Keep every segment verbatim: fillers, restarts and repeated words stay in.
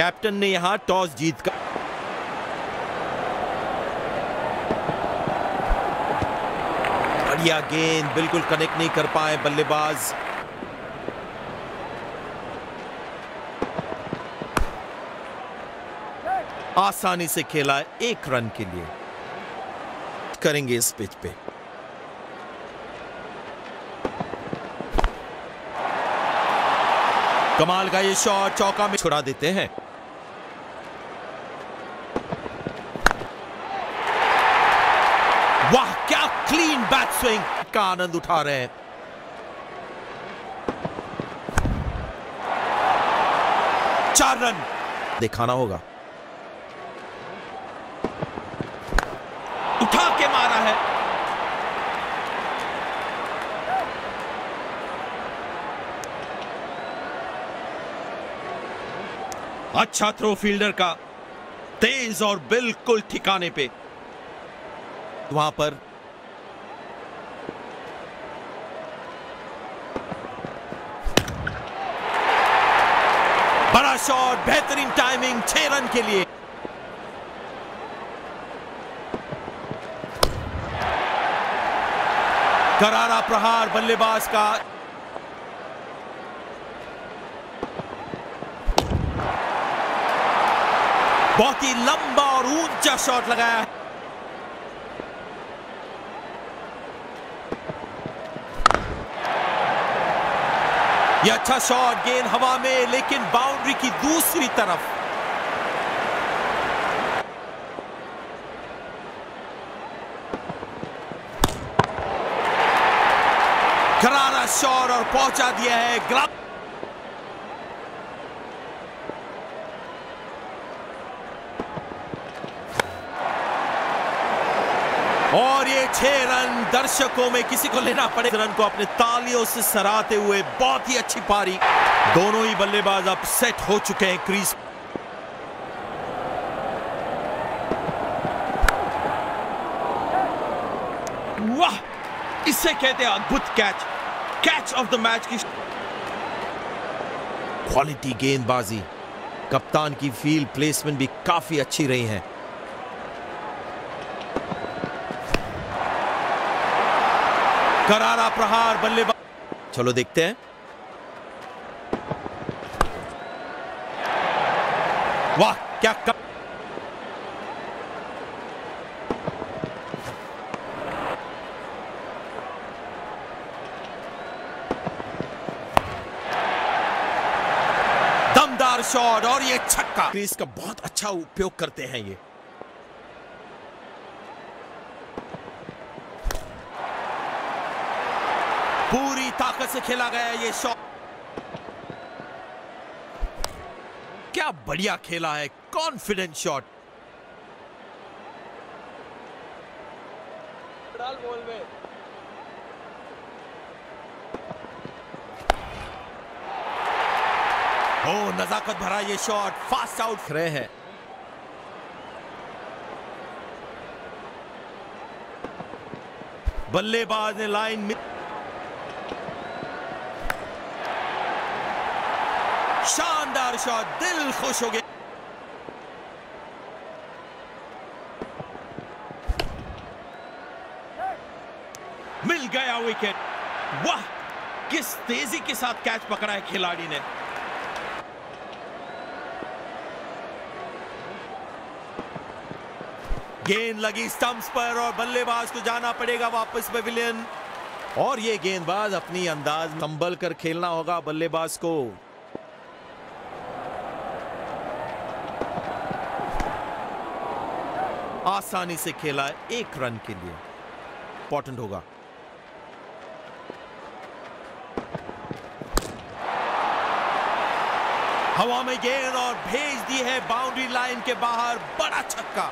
Captain ने यहां toss जीतकर बढ़िया गेंद, बिल्कुल कनेक्ट नहीं कर पाए बल्लेबाज। आसानी से खेला एक रन के लिए करेंगे इस पिच पे। कमाल का ये शॉट चौका में छुड़ा देते हैं। वाह, क्या क्लीन बैट स्विंग का आनंद उठा रहे हैं। चार रन दिखाना होगा। उठा के मारा है। अच्छा थ्रो फील्डर का, तेज और बिल्कुल ठिकाने पे। वहां पर बड़ा शॉट, बेहतरीन टाइमिंग, छह रन के लिए। करारा प्रहार बल्लेबाज का। बहुत ही लंबा और ऊंचा शॉट लगाया है। यह अच्छा शॉट, गेंद हवा में लेकिन बाउंड्री की दूसरी तरफ। करारा शॉट और पहुंचा दिया है ग्लव। और ये छह रन दर्शकों में किसी को लेना पड़े। रन को अपने तालियों से सराहते हुए बहुत ही अच्छी पारी। दोनों ही बल्लेबाज अब सेट हो चुके हैं क्रीज। वाह, इसे कहते हैं अद्भुत catch, catch of the match की क्वालिटी गेंदबाजी। कप्तान की फील्ड प्लेसमेंट भी काफी अच्छी रही है। करारा प्रहार बल्लेबाज। चलो देखते हैं। वाह, क्या कप... दमदार शॉट और ये छक्का। क्रीज का बहुत अच्छा उपयोग करते हैं ये। पूरी ताकत से खेला गया ये शॉट। क्या बढ़िया खेला है, कॉन्फिडेंट शॉट। डाल बॉल में। ओ, नजाकत भरा ये शॉट, फास्ट आउट रहे हैं। बल्लेबाज ने लाइन में शानदार शॉट, दिल खुश हो गया। मिल गया विकेट। वाह, किस तेजी के साथ कैच पकड़ा है खिलाड़ी ने। गेंद लगी स्टंप्स पर और बल्लेबाज को जाना पड़ेगा वापस पेविलियन। और ये गेंदबाज अपनी अंदाज संभल कर खेलना होगा बल्लेबाज को। आसानी से खेला एक रन के लिए, इंपॉर्टेंट होगा। हवा में गेंद और भेज दी है बाउंड्री लाइन के बाहर। बड़ा छक्का।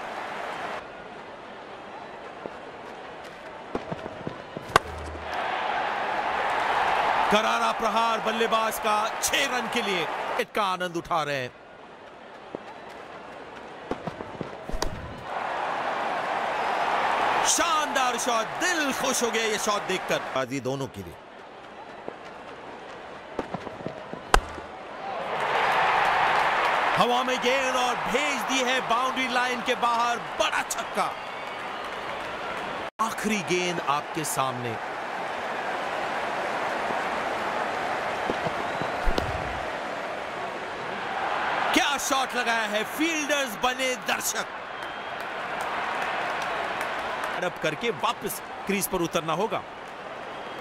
करारा प्रहार बल्लेबाज का, छह रन के लिए का आनंद उठा रहे हैं। शानदार शॉट, दिल खुश हो गया ये शॉट देखकर। बाजी दोनों के लिए। हवा में गेंद और भेज दी है बाउंड्री लाइन के बाहर। बड़ा छक्का। आखिरी गेंद आपके सामने। क्या शॉट लगाया है, फील्डर्स बने दर्शक। करके वापस क्रीज पर उतरना होगा।